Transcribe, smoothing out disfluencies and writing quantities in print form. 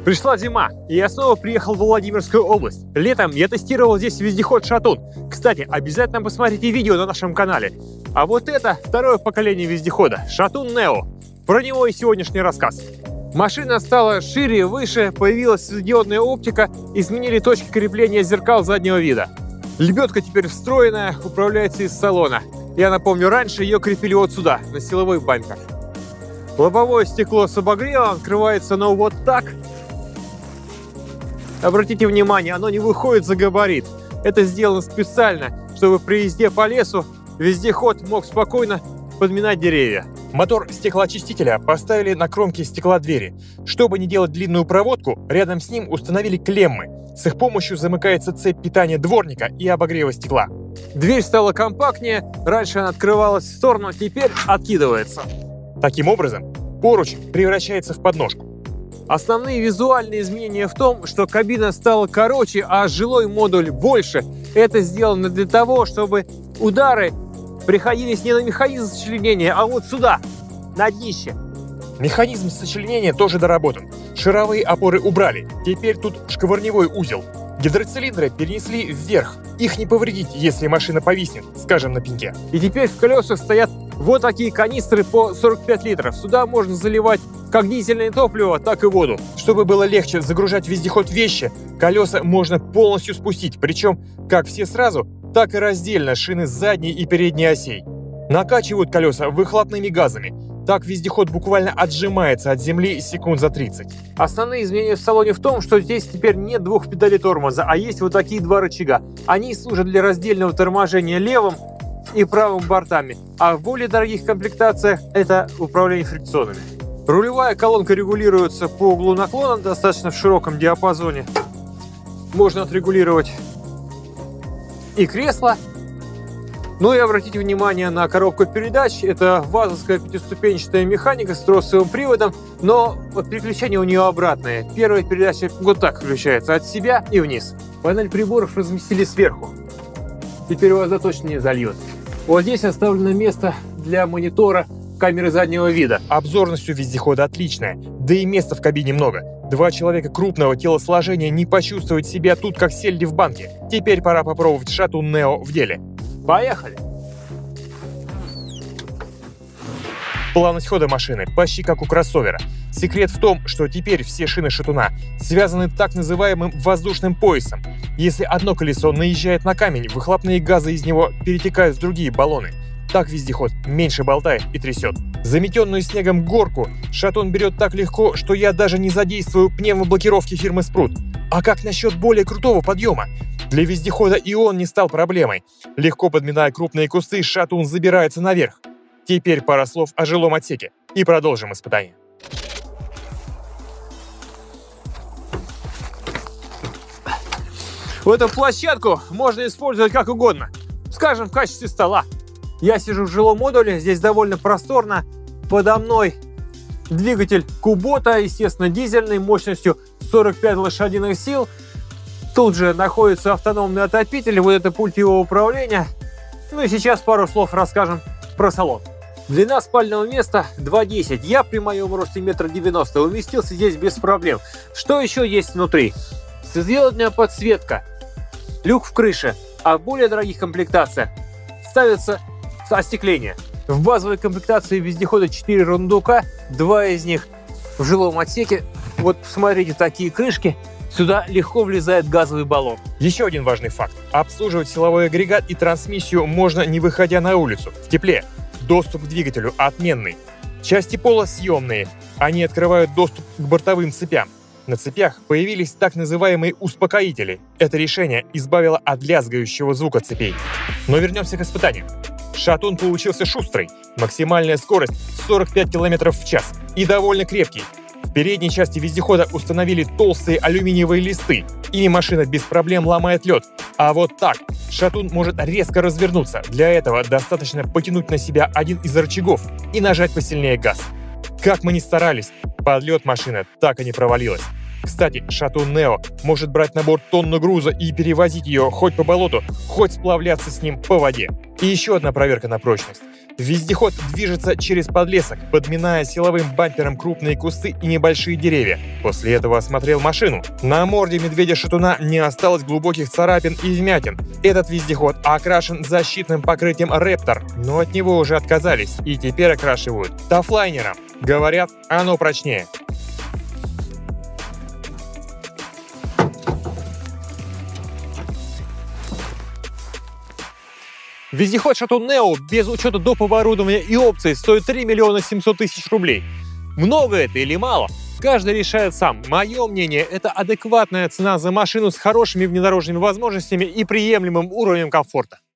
Пришла зима, и я снова приехал в Владимирскую область. Летом я тестировал здесь вездеход «Шатун». Кстати, обязательно посмотрите видео на нашем канале. А вот это второе поколение вездехода – «Шатун Нео». Про него и сегодняшний рассказ. Машина стала шире, выше, появилась светодиодная оптика, изменили точки крепления зеркал заднего вида. Лебедка теперь встроенная, управляется из салона. Я напомню, раньше ее крепили вот сюда, на силовой бампер. Лобовое стекло с обогревом открывается, но вот так. Обратите внимание, оно не выходит за габарит. Это сделано специально, чтобы при езде по лесу вездеход мог спокойно подминать деревья. Мотор стеклоочистителя поставили на кромке стекла двери. Чтобы не делать длинную проводку, рядом с ним установили клеммы. С их помощью замыкается цепь питания дворника и обогрева стекла. Дверь стала компактнее, раньше она открывалась в сторону, теперь откидывается. Таким образом, поручень превращается в подножку. Основные визуальные изменения в том, что кабина стала короче, а жилой модуль больше. Это сделано для того, чтобы удары приходились не на механизм сочленения, а вот сюда, на днище. Механизм сочленения тоже доработан. Шаровые опоры убрали. Теперь тут шкварневой узел. Гидроцилиндры перенесли вверх. Их не повредить, если машина повиснет, скажем, на пеньке. И теперь в колесах стоят вот такие канистры по 45 литров. Сюда можно заливать как дизельное топливо, так и воду. Чтобы было легче загружать в вездеход вещи, колеса можно полностью спустить, причем как все сразу, так и раздельно шины задней и передней осей. Накачивают колеса выхлопными газами. Так вездеход буквально отжимается от земли секунд за 30. Основные изменения в салоне в том, что здесь теперь нет двух педалей тормоза, а есть вот такие два рычага. Они служат для раздельного торможения левым и правым бортами, а в более дорогих комплектациях это управление фрикционами. Рулевая колонка регулируется по углу наклона, достаточно в широком диапазоне. Можно отрегулировать и кресло. Ну и обратите внимание на коробку передач. Это вазовская пятиступенчатая механика с тросовым приводом, но вот переключение у нее обратное. Первая передача вот так включается, от себя и вниз. Панель приборов разместили сверху. Теперь вас точно не зальет. Вот здесь оставлено место для монитора камеры заднего вида. Обзорность у вездехода отличная, да и места в кабине много. Два человека крупного телосложения не почувствуют себя тут, как сельди в банке. Теперь пора попробовать «Шатун Нео» в деле. Поехали! Плавность хода машины почти как у кроссовера. Секрет в том, что теперь все шины «Шатуна» связаны так называемым воздушным поясом. Если одно колесо наезжает на камень, выхлопные газы из него перетекают в другие баллоны. Так вездеход меньше болтает и трясет. Заметенную снегом горку «Шатун» берет так легко, что я даже не задействую пневмоблокировки фирмы «Спрут». А как насчет более крутого подъема? Для вездехода и он не стал проблемой. Легко подминая крупные кусты, «Шатун» забирается наверх. Теперь пара слов о жилом отсеке и продолжим испытание. В эту площадку можно использовать как угодно. Скажем, в качестве стола. Я сижу в жилом модуле, здесь довольно просторно. Подо мной двигатель Кубота, естественно, дизельный, мощностью 45 лошадиных сил. Тут же находится автономный отопитель, вот это пульт его управления. Ну и сейчас пару слов расскажем про салон. Длина спального места 2,10. Я при моем росте 1,90 м уместился здесь без проблем. Что еще есть внутри? Светодиодная подсветка, люк в крыше, а в более дорогих комплектациях ставится остекление. В базовой комплектации вездехода 4 рундука, 2 из них в жилом отсеке. Вот посмотрите, такие крышки. Сюда легко влезает газовый баллон. Еще один важный факт. Обслуживать силовой агрегат и трансмиссию можно, не выходя на улицу, в тепле. Доступ к двигателю отменный. Части пола съемные. Они открывают доступ к бортовым цепям. На цепях появились так называемые успокоители. Это решение избавило от лязгающего звука цепей. Но вернемся к испытанию. «Шатун» получился шустрый. Максимальная скорость 45 км в час и довольно крепкий. В передней части вездехода установили толстые алюминиевые листы, ими машина без проблем ломает лед. А вот так «Шатун» может резко развернуться. Для этого достаточно потянуть на себя один из рычагов и нажать посильнее газ. Как мы ни старались, под лед машина так и не провалилась. Кстати, Шатун Нео может брать на борт тонну груза и перевозить ее хоть по болоту, хоть сплавляться с ним по воде. И еще одна проверка на прочность. Вездеход движется через подлесок, подминая силовым бампером крупные кусты и небольшие деревья. После этого осмотрел машину. На морде медведя-шатуна не осталось глубоких царапин и вмятин. Этот вездеход окрашен защитным покрытием Raptor, но от него уже отказались и теперь окрашивают тафлайнером. Говорят, оно прочнее. Вездеход Шатун Нео без учета доп. Оборудования и опций стоит 3 миллиона 700 тысяч рублей. Много это или мало? Каждый решает сам. Мое мнение, это адекватная цена за машину с хорошими внедорожными возможностями и приемлемым уровнем комфорта.